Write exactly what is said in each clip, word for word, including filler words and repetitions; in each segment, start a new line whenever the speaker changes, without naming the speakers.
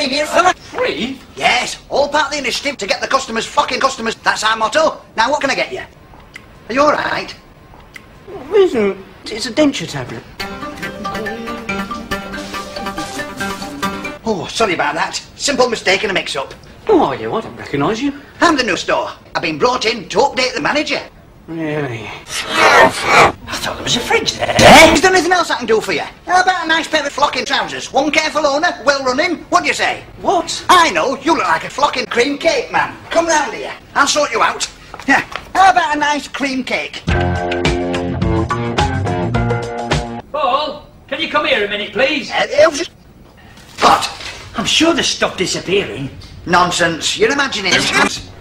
free here.
Free?
Yes, all part of the initiative to get the customers fucking customers. That's our motto. Now, what can I get you? Are you all right?
Listen, it's a denture tablet.
Oh, sorry about that. Simple mistake and a mix-up.
Who are you? I don't recognise you.
I'm the new store. I've been brought in to update the manager.
Really?
I thought there was a fridge there.
Is there anything else I can do for you? How about a nice pair of flocking trousers? One careful owner, well running. What do you say?
What?
I know, you look like a flocking cream cake man. Come round here. I'll sort you out. Yeah. How about a nice cream cake?
Paul, can you come here a minute, please?
Uh, it'll just... What?
I'm sure there's stuff disappearing.
Nonsense. You're imagining it.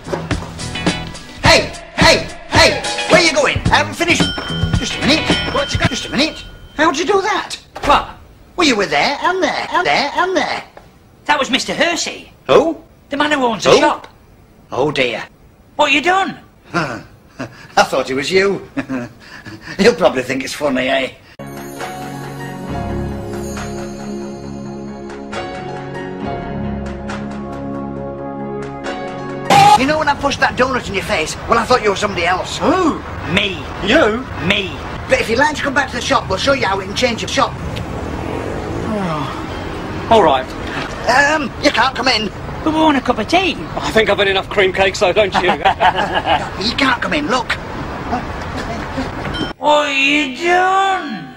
Hey, hey, hey, where you going? I haven't finished. Just a minute. What you got? Just a minute. How'd you do that?
What?
Well, you were there and there and there and there.
That was Mister Hersey,
Who?
the man who owns the
Who?
shop.
Oh, dear.
What you done?
I thought it was you. He'll probably think it's funny, eh? You know when I pushed that donut in your face? Well, I thought you were somebody else.
Who?
Me.
You?
Me.
But if you'd like to come back to the shop, we'll show you how we can change your shop.
Oh. All right.
Um, you can't come in.
But we want a cup of tea.
I think I've had enough cream cakes, though, don't you?
You can't come in, look.
What you done?